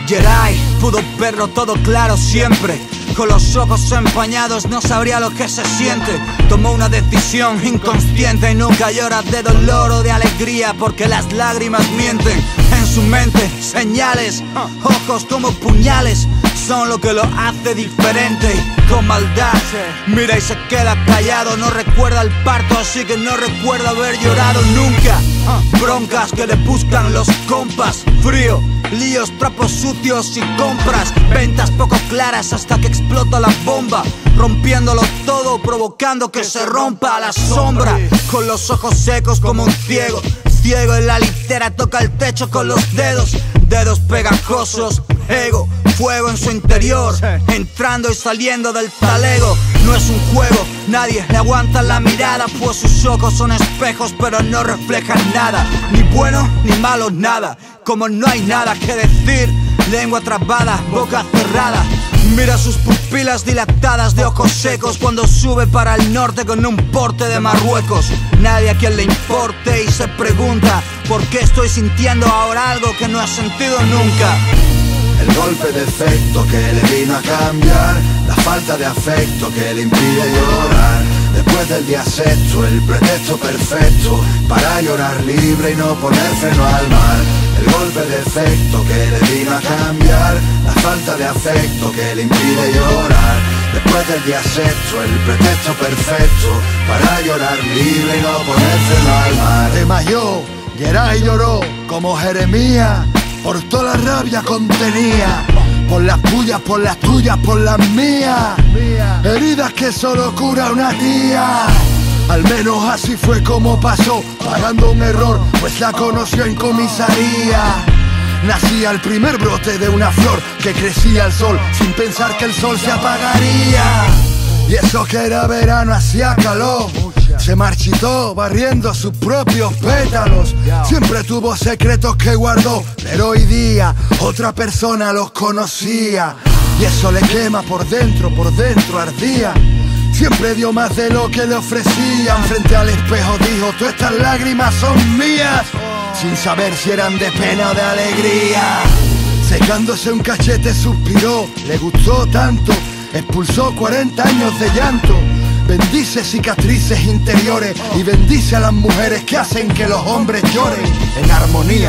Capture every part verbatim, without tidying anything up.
Geray pudo verlo todo claro siempre. Con los ojos empañados no sabría lo que se siente. Tomó una decisión inconsciente y nunca llora de dolor o de alegría, porque las lágrimas mienten. En su mente señales, ojos como puñales, son lo que lo hace diferente y con maldad. Mira y se queda callado, no recuerda el parto, así que no recuerda haber llorado nunca. Broncas que le buscan los compas, frío, líos, trapos sucios y compras, ventas poco claras hasta que explota la bomba, rompiéndolo todo, provocando que se rompa a la sombra. Con los ojos secos como un ciego, ciego en la litera, toca el techo con los dedos, dedos pegajosos, ego, fuego en su interior, entrando y saliendo del talego. No es un juego, nadie le aguanta la mirada, pues sus ojos son espejos pero no reflejan nada, ni bueno ni malo nada. Como no hay nada que decir, lengua trabada, boca cerrada. Mira sus pupilas dilatadas de ojos secos cuando sube para el norte con un porte de Marruecos. Nadie a quien le importe y se pregunta ¿por qué estoy sintiendo ahora algo que no he sentido nunca? El golpe de efecto que le vino a cambiar, la falta de afecto que le impide llorar. Después del día sexto, el pretexto perfecto para llorar libre y no poner freno al mar. El golpe de efecto que le vino a cambiar, la falta de afecto que le impide llorar. Después del día sexto, el pretexto perfecto para llorar libre y no poner freno al mar. Desmayó, Geray lloró como Jeremías, por toda la rabia contenía, por las tuyas, por las tuyas, por las mías, heridas que solo cura una tía. Al menos así fue como pasó, pagando un error, pues la conoció en comisaría. Nacía el primer brote de una flor que crecía al sol, sin pensar que el sol se apagaría. Y eso que era verano hacía calor, se marchitó barriendo sus propios pétalos. Siempre tuvo secretos que guardó, pero hoy día otra persona los conocía. Y eso le quema por dentro, por dentro ardía. Siempre dio más de lo que le ofrecían. Frente al espejo dijo, todas estas lágrimas son mías, sin saber si eran de pena o de alegría. Secándose un cachete suspiró, le gustó tanto, expulsó cuarenta años de llanto. Bendice cicatrices interiores y bendice a las mujeres que hacen que los hombres lloren. En armonía,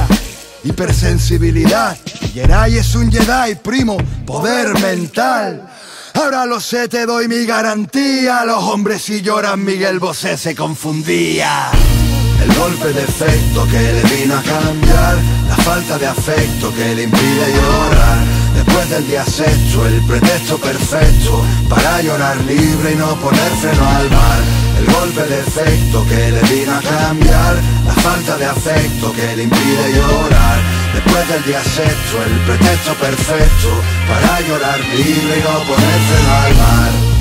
hipersensibilidad, Geray es un Jedi, primo, poder mental. Ahora lo sé, te doy mi garantía. Los hombres si lloran, Miguel Bosé se confundía. El golpe de efecto que le vino a cambiar, la falta de afecto que le impide llorar. Después del día sexto, el pretexto perfecto para llorar libre y no poner freno al mar. El golpe de efecto que le vino a cambiar, la falta de afecto que le impide llorar. Después del día sexto, el pretexto perfecto para llorar libre y no poner freno al mar.